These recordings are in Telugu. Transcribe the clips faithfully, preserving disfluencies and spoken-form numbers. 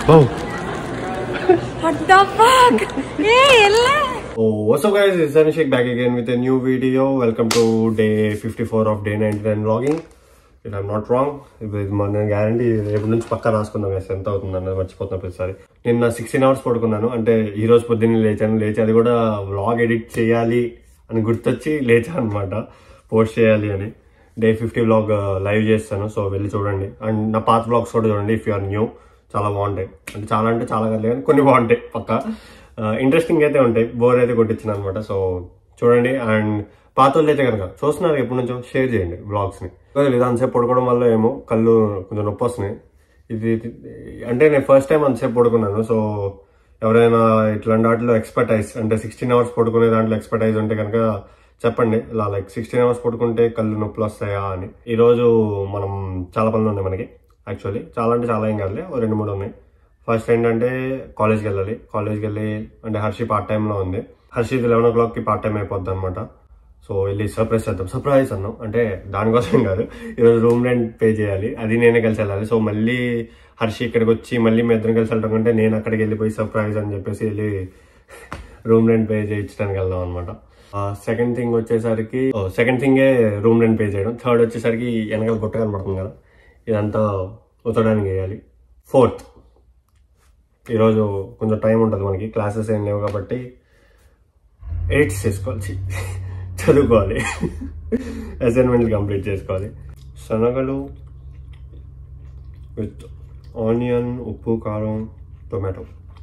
Oh. What the fuck? Hey, oh, what's up guys? It's Anishek back again with a new video. Welcome to day fifty-four of day ninety-nine vlogging. If I'm not wrong, ఇది మన గ్యారంటీ రేపు నుంచి పక్కా రాసుకుందాం guys. ఎంత అవుతుందన్నది మర్చిపోతున్నా ప్రతిసారి. నిన్న సిక్స్టీన్ అవర్స్ పడుకున్నాను. అంటే ఈ రోజు పొద్దున్నే లేచాను. లేచి అది కూడా వ్లాగ్ ఎడిట్ చేయాలి అని గుర్తొచ్చి లేచాను అనమాట. పోస్ట్ చేయాలి అని. డే ఫిఫ్టీ వ్లాగ్ లైవ్ చేస్తాను. సో వెళ్ళి చూడండి. అండ్ నా పాత వ్లాగ్స్ కూడా చూడండి ఇఫ్ యూ ఆర్ న్యూ. చాలా బాగుంటాయి. అంటే చాలా అంటే చాలా కాదు కానీ కొన్ని బాగుంటాయి పక్కా. ఇంట్రెస్టింగ్ అయితే ఉంటాయి. బోర్ అయితే కొట్టించిన అనమాట. సో చూడండి. అండ్ పాత వాళ్ళు అయితే కనుక చూస్తున్నారు ఎప్పటి నుంచో షేర్ చేయండి బ్లాగ్స్ని. ఇది అంతసేపు పడుకోవడం వల్ల ఏమో కళ్ళు కొంచెం నొప్పి వస్తున్నాయి. ఇది అంటే నేను ఫస్ట్ టైం అంతసేపు పడుకున్నాను. సో ఎవరైనా ఇట్లాంటి వాటిలో ఎక్స్పర్టైజ్ అంటే సిక్స్టీన్ అవర్స్ పడుకునే దాంట్లో ఎక్స్పర్టైజ్ ఉంటే కనుక చెప్పండి. ఇలా లైక్ సిక్స్టీన్ అవర్స్ పడుకుంటే కళ్ళు నొప్పులు వస్తాయా అని. ఈరోజు మనం చాలా పనులు ఉన్నాయి మనకి. యాక్చువల్లీ చాలా అంటే చాలా ఏం కాదులే, రెండు మూడు ఉన్నాయి. ఫస్ట్ ఏంటంటే కాలేజ్కి వెళ్ళాలి. కాలేజ్కి వెళ్ళి అంటే హర్షి పార్ట్ టైంలో ఉంది. హర్షికి లెవెన్ ఓ క్లాక్కి పార్ట్ టైం అయిపోద్ది అనమాట. సో వెళ్ళి సర్ప్రైజ్ చేద్దాం. సర్ప్రైజ్ అన్నాం అంటే దానికోసం కాదు, ఈరోజు రూమ్ రెంట్ పే చేయాలి. అది నేనే కలిసి వెళ్ళాలి. సో మళ్ళీ హర్షి ఇక్కడికి వచ్చి మళ్ళీ మీ ఇద్దరం కలిసి వెళ్ళడం కంటే నేను అక్కడికి వెళ్ళిపోయి సర్ప్రైజ్ అని చెప్పేసి వెళ్ళి రూమ్ రెంట్ పే చేయించడానికి వెళ్దాం అనమాట. సెకండ్ థింగ్ వచ్చేసరికి సెకండ్ థింగే రూమ్ రెంట్ పే చేయడం. థర్డ్ వచ్చేసరికి వెనకాల గుట్ట కనబడుతుంది కదా, ఇదంతా ఉతకడానికి వేయాలి. ఫోర్త్ ఈరోజు కొంచెం టైం ఉంటుంది మనకి, క్లాసెస్ ఏం లేవు కాబట్టి ఎడిట్స్ చేసుకోవాలి, చదువుకోవాలి, అసైన్మెంట్లు కంప్లీట్ చేసుకోవాలి. శనగలు విత్ ఆనియన్, ఉప్పు, కారం, టొమాటో.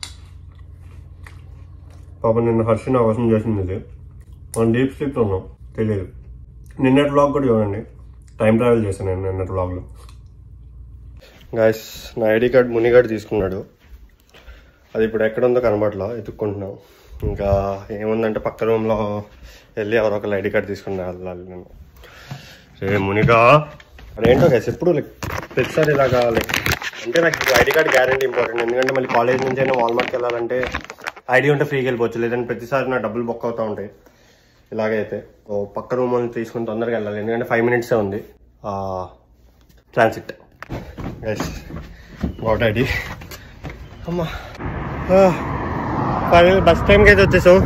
పాప నిన్న హర్షి నా కోసం చేసింది ఇది. మనం డీప్ స్లీప్లో ఉన్నాం, తెలియదు. నిన్నటి వ్లాగ్ కూడా చూడండి, టైం ట్రావెల్ చేశాను నేను నిన్నటి వ్లాగ్లో. గాయస్ నా ఐడి కార్డ్ మునిగాడు తీసుకున్నాడు. అది ఇప్పుడు ఎక్కడుందో కనబడలా, ఎత్తుక్కుంటున్నాం. ఇంకా ఏముందంటే పక్క రూమ్లో వెళ్ళి ఎవరో ఒకళ్ళు ఐడి కార్డ్ తీసుకుని వెళ్ళాలి నేను. రే మునిగా అదేంటో గైస్ ఎప్పుడు లైక్ ప్రతిసారి ఇలాగా లైక్ అంటే నాకు ఐడి కార్డ్ గ్యారంటీ ఇంపార్టెంట్. ఎందుకంటే మళ్ళీ కాలేజ్ నుంచి అయినా వాల్మార్ట్కి వెళ్ళాలంటే ఐడి ఉంటే ఫ్రీకి వెళ్ళిపోవచ్చు. లేదంటే ప్రతిసారి నా డబ్బులు బుక్ అవుతూ ఉంటాయి ఇలాగైతే. ఓ పక్క రూమ్ వాళ్ళు తీసుకుని తొందరగా వెళ్ళాలి, ఎందుకంటే ఫైవ్ మినిట్సే ఉంది ట్రాన్సిట్. గైస్ వాట్ ఐడి అమ్మా బస్ టైంకి అయితే వచ్చేసావు.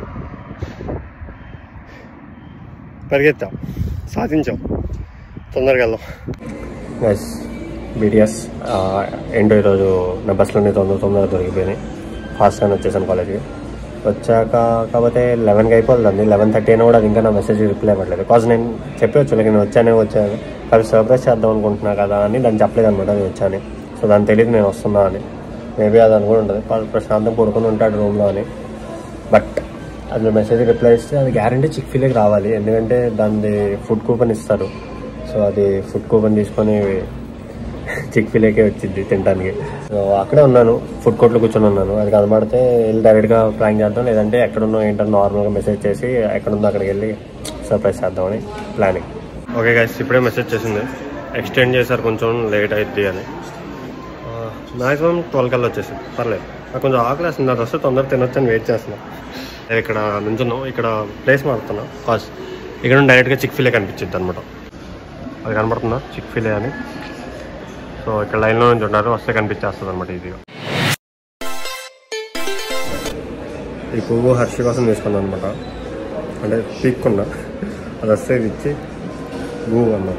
పరిగెత్తావు, సాధించావు, తొందరగా వెళ్దాం. గైస్ బీటీఎస్ ఏంటో ఈరోజు నా బస్సులోనే తొందర తొందరగా దొరికిపోయినాయి. ఫాస్ట్గానే వచ్చేసాను కాలేజ్కి. వచ్చాక కాకపోతే లెవెన్కి అయిపోతుంది. లెవెన్ థర్టీ అయినా కూడా అది ఇంకా నా మెసేజ్ రిప్లై అవ్వట్లేదు. బికాజ్ నేను చెప్పవచ్చు లేక నేను వచ్చానే వచ్చాను కాబట్టి సర్ప్రైజ్ చేద్దాం అనుకుంటున్నా కదా అని దాన్ని చెప్పలేదు అనమాట. నేను వచ్చాను, సో దాన్ని తెలియదు నేను వస్తున్నా అని. మేబీ అది అనుకుని ఉంటుంది ప్రశాంతం పడుకుని ఉంటాడు రూమ్లో అని. బట్ అది మెసేజ్ రిప్లై ఇస్తే అది గ్యారంటీ చిక్ ఫిలేకి రావాలి, ఎందుకంటే దాన్ని ఫుడ్ కూపన్ ఇస్తారు. సో అది ఫుడ్ కూపన్ తీసుకొని చిక్ ఫిలేకే వచ్చింది తినడానికి. సో అక్కడే ఉన్నాను, ఫుడ్ కోర్ట్లో కూర్చొని ఉన్నాను. అది కనబడితే వెళ్ళి డైరెక్ట్గా ప్లాన్ చేద్దాం, లేదంటే ఎక్కడున్నో ఏంటో నార్మల్గా మెసేజ్ చేసి ఎక్కడుందో అక్కడికి వెళ్ళి సర్ప్రైజ్ చేద్దామని ప్లానింగ్. ఓకే గైస్ ఇప్పుడే మెసేజ్ చేసింది, ఎక్స్టెండ్ చేశారు కొంచెం లేట్ అవుద్ది అని. మ్యాక్సిమం ట్వెల్వ్ కల్లా వచ్చేసింది, పర్లేదు. నాకు కొంచెం ఆకలి వేస్తుంది, అది వస్తే తొందరగా తినొచ్చు అని వెయిట్ చేస్తున్నా. ఇక్కడ నుంచున్నాం, ఇక్కడ ప్లేస్ మారుతున్నా. కాజ్ ఇక్కడ నుండి డైరెక్ట్గా చిక్ ఫిలే కనిపించింది అనమాట. అది కనబడుతుందా చిక్ ఫిలే అని. సో ఇక్కడ లైన్లో నుంచి ఉన్నారు, వస్తే కనిపించేస్తుంది అనమాట ఈజీగా. ఈ పువ్వు హర్షి కోసం తీసుకున్నాను అనమాట. అంటే పీక్కున్నా, అది వస్తే ఇది ఇచ్చి గూ అన్నా.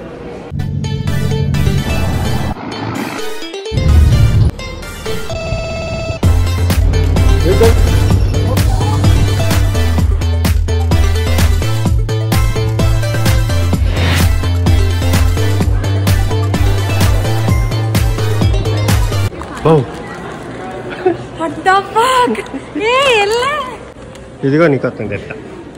ఇదిగో నీకు వస్తుంది ఎట్లా.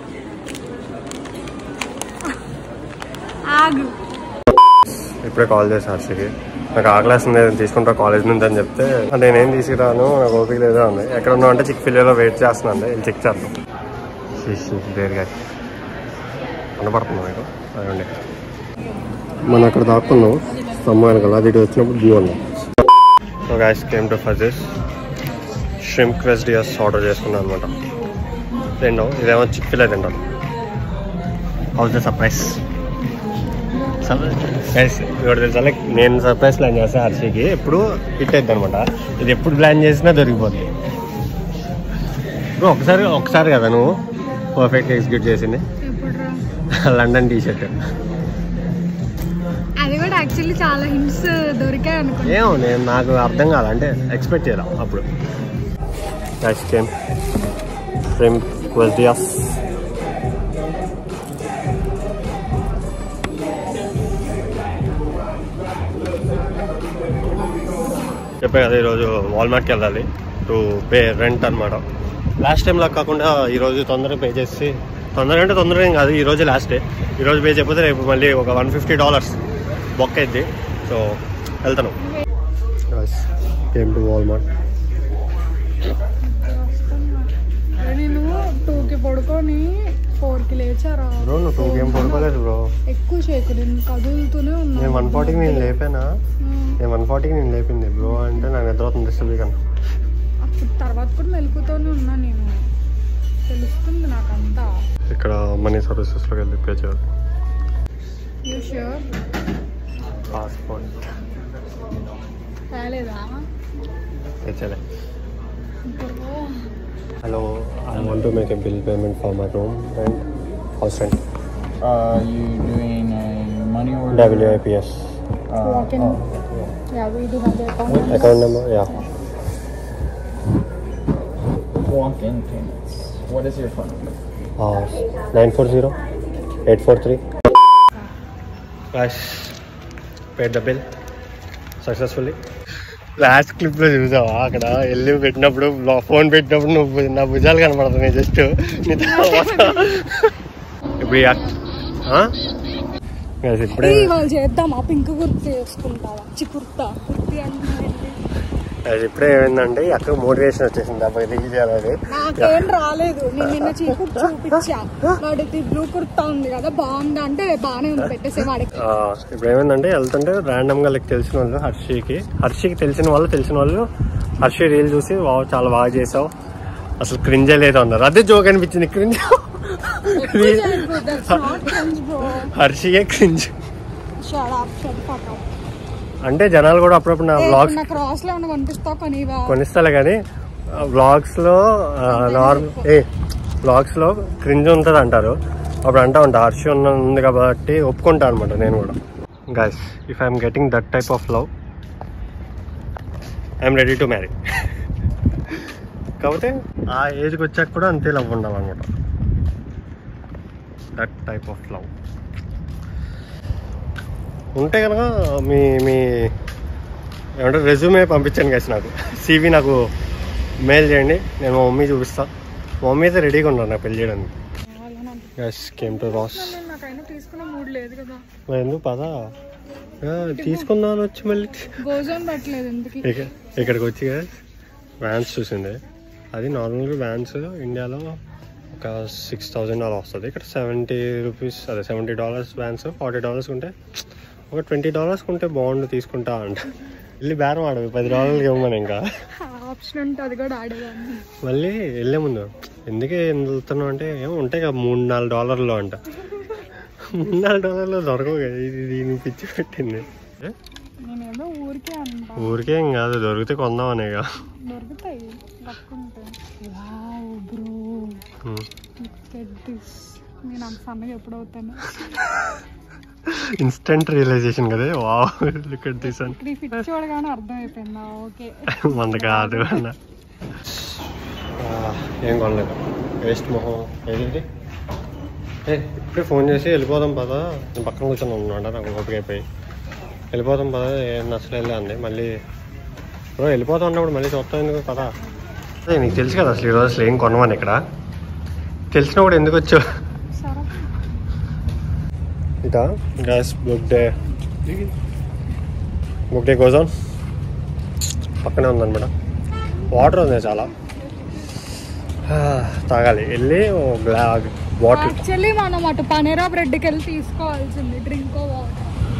ఇప్పుడే కాల్ చేసి హర్షికి నాకు ఆకలేస్తుంది తీసుకుంటా కాలేజ్ నుంచి అని చెప్తే నేనేం తీసుకురాను నాకు ఓపిక లేదో ఉంది. ఎక్కడ ఉన్నావు అంటే చిక్ ఫిలేలో వెయిట్ చేస్తున్నాను, వెళ్ళి చెక్ చేద్దాం. దేనిగా కనపడుతుంది మీకు అదండి. మనం అక్కడ దాక్కున్నాం స్తంభానికి, అలా ఇటు వచ్చినప్పుడు వ్యూ ఉన్నాం. So guys came to Fuzzy's shrimp quesadillas order చేసుకున్నాను అనమాట. తింటాం, ఇదేమో చిక్ ఫిలే తింటాను. How's the surprise. తెలుసా లైక్ నేను సర్ప్రైజ్ ప్లాన్ చేస్తే హర్షికి ఎప్పుడు హిట్ అవుతుంది అనమాట. ఇది ఎప్పుడు ప్లాన్ చేసినా దొరికిపోతుంది. నువ్వు ఒకసారి ఒకసారి కదా నువ్వు పర్ఫెక్ట్గా ఎగ్జిక్యూట్ చేసింది లండన్ టీ షర్ట్. అది కూడా యాక్చువల్లీ చాలా హింట్స్ దొరికాయి అనుకో. ఏమో నేను నాకు అర్థం కాదు, అంటే ఎక్స్పెక్ట్ చేయరా అప్పుడు. నెక్స్ట్ టైం సేమ్ క్వెస్టియాస్ చెప్పే కదా ఈరోజు వాల్మార్ట్కి వెళ్ళాలి టు పే రెంట్ అనమాట. లాస్ట్ టైంలా కాకుండా ఈరోజు తొందరగా పే చేసి, తొందరగా అంటే తొందరగా ఏం కాదు, ఈరోజు లాస్ట్ డే. ఈరోజు పే చేయకపోతే రేపు మళ్ళీ ఒక వన్ ఫిఫ్టీ డాలర్స్ బొక్క అయింది. సో వెళ్తాను. Came to Walmart. నేను టూకి పడుకొని ఫోర్కి లేచారా బ్రో? నువ్వు టూకి ఏం పడుకోలేదు బ్రో. ఎక్కువ చేయకు, నేను కదులుతూనే ఉన్నా. నేను వన్ ఫార్టీకి నేను లేపానా? నేను వన్ ఫార్టీకి నేను లేపింది బ్రో. అంటే నాకు నిద్ర అవుతుంది డిస్టర్బ్ కన్నా. అప్పుడు తర్వాత కూడా మెలుకుతూనే ఉన్నా నేను, తెలుస్తుంది నాకంతా. ఇక్కడ మనీ సర్వీసెస్లోకి వెళ్ళి పే చేయాలి. You sure? పాస్పోర్ట్ రాలేదా? తెచ్చలే. Hello, I want to make a bill payment for my room rent, house rent. Uh, you doing a money order? W I P S. Uh, Walk in. oh, Yeah, we do have the account. What- Account number? Yeah. walk-in payments. What is your phone number? Uh, nine four zero eight four three. Guys, paid the bill successfully. Last క్లిప్లో చూసావా అక్కడ వెళ్ళి పెట్టినప్పుడు ఫోన్ పెట్టినప్పుడు నువ్వు నా భుజాలు కనపడుతున్నాయి జస్ట్. ఇప్పుడు ఇప్పుడే వాళ్ళు చేద్దాం. ఆ పింక్ కుర్తి వేసుకుంటావా? చి కుర్తా కుర్తి అంటే ఇప్పుడే ఏమైందంటే అక్కడ మోటివేషన్ వచ్చేసింది అబ్బాయి రీల్ చేయాలని. నాకేం రాలేదు. నేను నిన్న చీకుర్తి చూపించా, వాడికి బ్లూ కుర్తా ఉంది కదా బాగుందా అంటే బాగానే ఉంది పెట్టేసే వాడికి. ఇప్పుడు ఏమైందంటే వెళ్తుంటే ర్యాండమ్ గా లైక్ తెలిసిన వాళ్ళు హర్షికి హర్షికి తెలిసిన వాళ్ళు తెలిసిన వాళ్ళు హర్షి రీల్ చూసి వావ్ చాలా బాగా చేసావు, అసలు క్రింజే లేదు అన్నారు. అదే జోక్ అనిపించింది. క్రింజ్ హర్షియే క్రింజ్ అంటే జనాలు కూడా అప్పుడప్పుడు నా వ్లాగ్స్ క్రాస్ లో కొనిపిస్తా కొనిస్తాలే కానీ వ్లాగ్స్ లో నార్మల్ ఏ వ్లాగ్స్ లో క్రింజ్ ఉంటుంది అంటారు. అప్పుడు అంటా ఉంటా హర్షి ఉన్న ఉంది కాబట్టి ఒప్పుకుంటా అనమాట నేను కూడా. Guys, if I'm getting that type of love I'm ready to marry. కాకపోతే ఆ ఏజ్కి వచ్చాక కూడా అంతే లవ్ ఉండాలన్నమాట. దట్ టైప్ ఆఫ్ లవ్ ఉంటే కనుక మీ మీ ఏమంటే రెజ్యూమే పంపించండి గైస్. నాకు సీవీ నాకు మెయిల్ చేయండి, నేను మా మమ్మీ చూపిస్తా. మా మమ్మీ అయితే రెడీగా ఉన్నారు నాకు పెళ్లి చేయడానికి. Guys came to Ross. తీసుకున్న మూడ్ లేదు కదా, ఎందుకు పదా తీసుకుందామని వచ్చి మళ్ళీ ఇక్కడికి వచ్చి వ్యాన్స్ చూసింది. అది నార్మల్గా వ్యాన్స్ ఇండియాలో ఒక సిక్స్ థౌజండ్ అలా వస్తుంది. ఇక్కడ సెవెంటీ రూపీస్ అదే seventy dollars Vans. Forty dollars ఉంటే ఒక ట్వంటీ డాలర్స్ ఉంటే బాగుండు తీసుకుంటా అంట. వెళ్ళి బేరం ఆడవి పది డాలర్లు ఇవ్వమని ఇంకా ఆప్షన్ ఉంటే అది కూడా ఆడేదాన్ని. మళ్ళీ వెళ్ళే ముందు ఎందుకే వెళ్తున్నావు అంటే ఏమో ఉంటాయి కదా మూడు నాలుగు డాలర్లు అంట. మూడు నాలుగు డాలర్లు దొరకవు కదా, ఇది దీన్ని పిచ్చి పెట్టింది. ఊరికేం కాదు, దొరికితే కొందామనేగా. దొరుకుతాయి నేను అంత సన్నగా ఎప్పుడవుతాను. ఇన్స్టెంట్ రియలైజేషన్ కదా. వావ్ లుక్ ఎట్ దిస్ అని చూడగానే అర్థమైపోయిందా? ఓకే మన కాదు అన్న. ఏం కొనలేదు, వేస్ట్ మొహం. ఏది ఏ ఇప్పుడే ఫోన్ చేసి వెళ్ళిపోదాం పదా, నేను పక్కన కూర్చొని ఉన్నాడు నాకు ఓపిక అయిపోయి. వెళ్ళిపోదాం పదా ఏం నచ్చలు వెళ్ళి అంది. మళ్ళీ బ్రో వెళ్ళిపోతాం అన్నప్పుడు మళ్ళీ చూస్తాం ఎందుకు పదా. అదే నీకు తెలుసు కదా అసలు ఈరోజు అసలు ఏం కొనమని. ఇక్కడ తెలిసినా కూడా ఎందుకు వచ్చావు? ఇదా gas book day book day కోసం పక్కనే ఉందన్నమాట. వాటర్ ఉంది చాలా, తాగాలి. వెళ్ళి వాటర్ యాక్చువల్లీ మనం అటు పనేరా బ్రెడ్కి వెళ్ళి తీసుకోవాల్సింది డ్రింక్ వాటర్.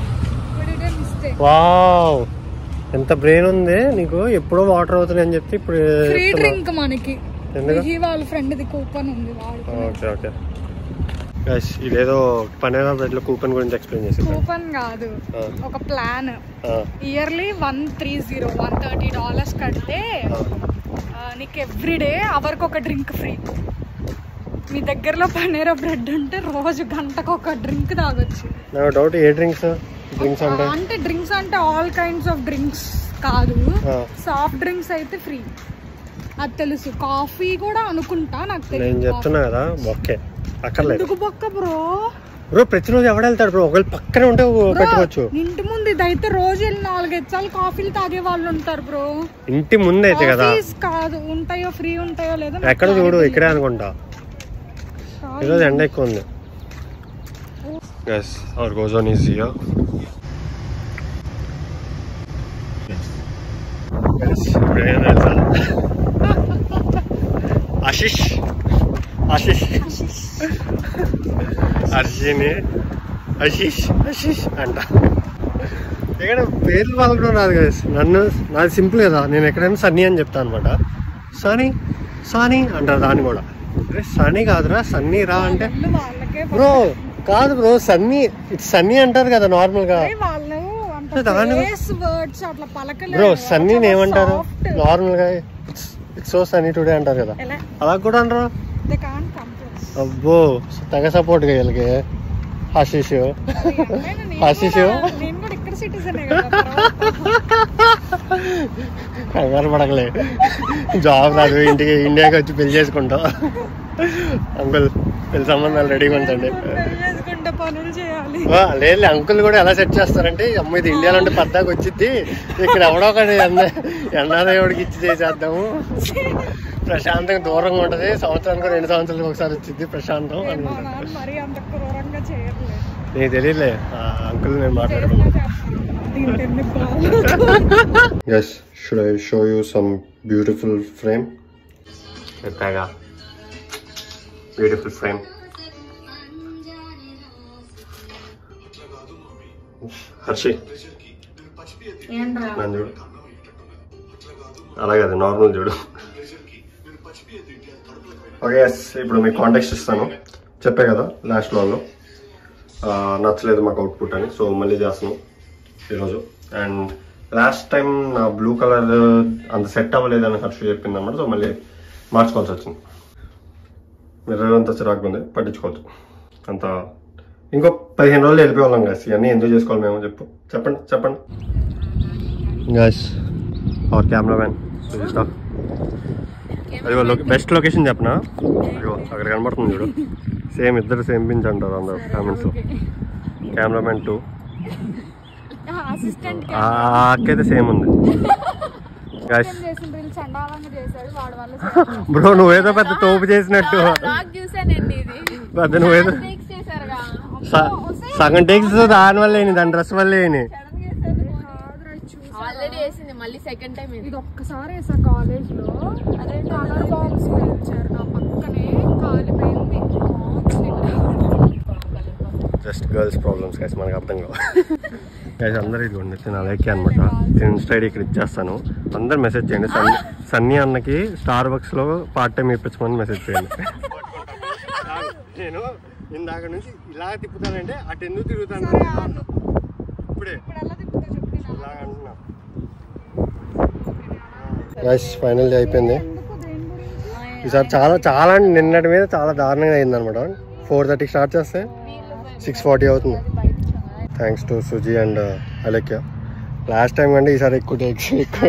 వావ్ ఎంత బ్రెయిన్ ఉంది నీకు. ఎప్పుడో వాటర్ అవుతుంది అని చెప్పి ఇప్పుడు ఫ్రీ డ్రింక్ మనకి. ఎందుకు? వాళ్ళ ఫ్రెండ్ ది కూపన్ ఉంది. ఓకే ఓకే ఇదేదో పనేరా బ్రెడ్ లో కూపన్ గురించి ఎక్స్ప్లెయిన్ చేసి. కూపన్ కాదు, ఒక plan. Yearly one three zero one thirty dollars కడితే నీకు ఎవ్రీడే అవర్కి ఒక డ్రింక్ ఫ్రీ. మీ దగ్గరలో పనేరా బ్రెడ్ ఉంటే రోజు గంటకు ఒక డ్రింక్ తాగొచ్చు. డౌట్ ఏ డ్రింక్స్? డ్రింక్స్ అంటే అంటే డ్రింక్స్ అంటే ఆల్ కైండ్స్ ఆఫ్ డ్రింక్స్ కాదు, సాఫ్ట్ డ్రింక్స్ అయితే ఫ్రీ. అది తెలుసు. కాఫీ కూడా అనుకుంటా, నాకు తెలియదు. నేను చెప్తున్నా కదా బొక్కే అక్కర్లేదు బొక్క బ్రో. బ్రో ప్రతిరోజు ఎవడ వెళ్తాడు బ్రో? ఒకవేళ పక్కనే ఉంటే పెట్టుకోవచ్చు. ఇంటి ముందు ఇదైతే రోజు వెళ్ళి నాలుగైదు సార్లు కాఫీలు తాగే వాళ్ళు ఉంటారు బ్రో. ఇంటి ముందు అయితే కదా కాదు, ఉంటాయో ఫ్రీ ఉంటాయో లేదో ఎక్కడ చూడు, ఇక్కడే అనుకుంటా. ఈరోజు ఎండ ఎక్కువ ఉంది. Yes our go zone is here. Ashish Ashish అర్జుని ఆశిష్ ఆశిష్ అంట. ఇక్కడ పేర్లు వాళ్ళకు రాదు కదా. నన్ను నాది సింపుల్ కదా, నేను ఎక్కడైనా సన్నీ అని చెప్తాను అనమాట. సనీ సానీ అంటారు దాన్ని కూడా. సనీ కాదురా సన్నీ రా అంటే బ్రో కాదు బ్రో, సన్నీ ఇట్స్ సన్నీ అంటారు కదా నార్మల్ గా. బ్రో సన్నీని ఏమంటారు నార్మల్ గా? ఇట్స్ సో సన్నీ టుడే అంటారు కదా, అలా కూడా అంటారు. అబ్బో తెగ సపోర్ట్ గా వీళ్ళకి. ఆశీష్ ఆశీష్ కంగారు పడకలే, జాబ్ రాదు, ఇంటికి ఇండియాకి వచ్చి పెళ్లి చేసుకుంటాం. అంకుల్ పెళ్లి సంబంధాలు రెడీగా ఉంచండి. లేదు అంకుల్ కూడా ఎలా సెట్ చేస్తారంటే, అమ్మ ఇది ఇండియాలో ఉంటే పద్దాకి వచ్చింది, ఇక్కడ ఎవడో ఒకటి ఎన్నాదేవుడికి ఇచ్చి చేసేద్దాము, ప్రశాంతంగా దూరంగా ఉంటది, సంవత్సరానికి రెండు సంవత్సరాలకు ఒకసారి వచ్చింది ప్రశాంతం అని. నీకు తెలియలే అంకుల్ నేను మాట్లాడుకున్నాను. Yes, should I show you some beautiful frame? Pega. Beautiful frame. Harshi నన్ను చూడు, అలాగే అది నార్మల్ చూడు. ఓకే ఎస్, ఇప్పుడు మీకు కాంటాక్ట్ ఇస్తాను. చెప్పే కదా లాస్ట్ వ్లాగ్లో నచ్చలేదు మాకు అవుట్పుట్ అని, సో మళ్ళీ చేస్తున్నాం ఈరోజు. అండ్ లాస్ట్ టైం నా బ్లూ కలర్ అంత సెట్ అవ్వలేదు అని హర్షి చెప్పింది అన్నమాట, సో మళ్ళీ మార్చుకోవాల్సి వచ్చింది. మిర్రర్ అంతా చిరాకు ఉంది, పట్టించుకోవచ్చు అంత. ఇంకో పదిహేను రోజులు వెళ్ళిపోవాళ్ళం గాయస్, ఇవన్నీ ఎందుకు చేసుకోవాలి మేము చెప్పు చెప్పండి చెప్పండి guys. Our camera man Sujitha. అదిగో బెస్ట్ లొకేషన్ చెప్పనా, అదిగో అక్కడ కనబడుతుంది చూడు. సేమ్ ఇద్దరు సేమ్ పించ్ అంటారు అందరు కామెంట్స్లో. కెమెరా మ్యాన్ టూ అక్కైతే సేమ్ ఉంది. బ్రో నువ్వేదో పెద్ద తోపు చేసినట్టు, పెద్ద నువ్వేదో సగం టేక్స్ దాని వల్ల దాని డ్రెస్ వల్ల మళ్ళీ సెకండ్ టైం ఇది ఒక్కసారి వేసా కాలేజ్ లో. అదే కలర్ బాక్స్ ఇచ్చారు నా పక్కనే, కాలిపోయింది. జస్ట్ గర్ల్స్ ప్రాబ్లమ్స్ గైస్, మనకు అర్థం కావు గైస్. అందరూ ఇదిగోండి నేను అలాగే అనమాట. నేను ఇన్స్టా ఐడి ఇక్కడ ఇచ్చేస్తాను, అందరు మెసేజ్ చేయండి. సన్నీ సన్నీ అన్నకి స్టార్ బక్స్ లో పార్ట్ టైం ఇప్పించమని మెసేజ్ చేయండి. నేను ఇందాక నుంచి ఇలా తిప్పుతానంటే అటు ఎందుకు తిరుగుతాను ఇప్పుడే ఇలాగ అంటున్నా. గైస్ ఫైనల్లీ అయిపోయింది ఈసారి. చాలా చాలా నిన్నటి మీద చాలా దారుణంగా అయింది అనమాట. ఫోర్ థర్టీకి స్టార్ట్ చేస్తే సిక్స్ ఫార్టీ అవుతుంది. Thanks to Suji and Alekhya. Last time కంటే ఈసారి ఎక్కువ టేక్స్ ఎక్కువ.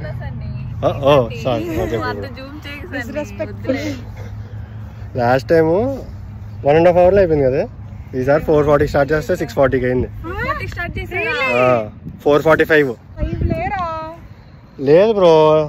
Last time one and half అవర్లో అయిపోయింది కదా, ఈసారి ఫోర్ ఫార్టీకి స్టార్ట్ చేస్తే సిక్స్ ఫార్టీకి అయింది. ఫోర్ ఫార్టీ ఫైవ్ లేదు బ్రో,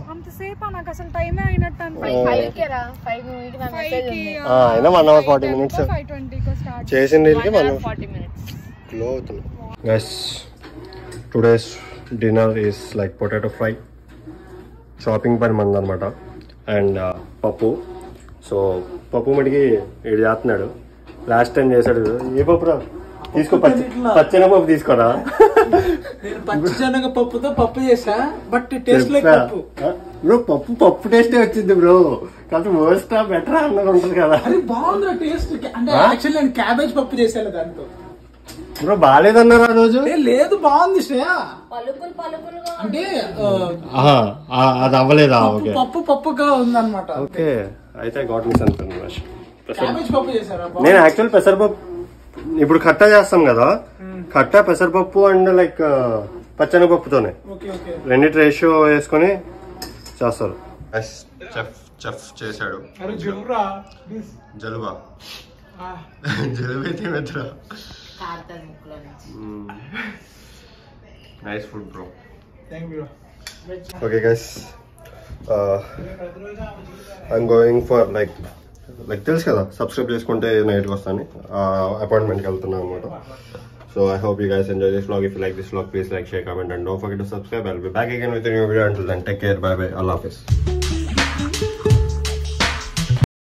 అయినా వన్ అవర్ ఫార్టీ మినిట్స్ చేసిన రీల్కి వన్ గ్లో అవుతుంది. Guys today's dinner is like potato fry. Shopping పని మంది అనమాట. అండ్ పప్పు. సో పప్పు మటుకి వీడు చేస్తున్నాడు. లాస్ట్ టైం చేశాడు. ఏ పప్పు రా తీసుకో, పచ్చి పచ్చెనగపప్పు తీసుకోరా. పప్పు పప్పుతో పప్పు చేసా, but taste like pappu. Bro పప్పు పప్పు టేస్టే వచ్చింది బ్రో. కాదు వర్స్టా బెటరా అన్నది ఉంటుంది కదా. అది బాగుంది టేస్ట్. అంటే యాక్చువల్లీ నేను క్యాబేజ్ పప్పు చేశాను దాంతో. బ్రో బాగాలేదన్నారు ఆ రోజు. లేదు బాగుంది శ్రేయ. అంటే అది అవ్వలేదా? పప్పు పప్పుగా ఉంది అనమాట. ఓకే అయితే గాట్ మిస్ అనుకున్నాను. క్యాబేజ్ పప్పు చేశారా? నేను యాక్చువల్ పెసరపప్పు ఇప్పుడు కట్టా చేస్తాం కదా, కట్టా పెసరపప్పు అండ్ లైక్ పచ్చనపప్పుతోనే రెండింటి రేషియో వేసుకొని చేస్తారు. చెఫ్ చెఫ్ చేశాడు. జలుబా జలుబైతే మెత్ర. Nice food bro. Okay guys, I'm going for like like తెలుసు కదా సబ్స్క్రైబ్ చేసుకుంటే నైట్కి వస్తాను, అపాయింట్మెంట్కి వెళ్తున్నాను అనమాట. So I hope you guys enjoy this vlog. If you like this vlog, please like, share, comment and don't forget to subscribe. I'll be back again with a new video. Until then, take care. Bye bye. Allah Hafiz.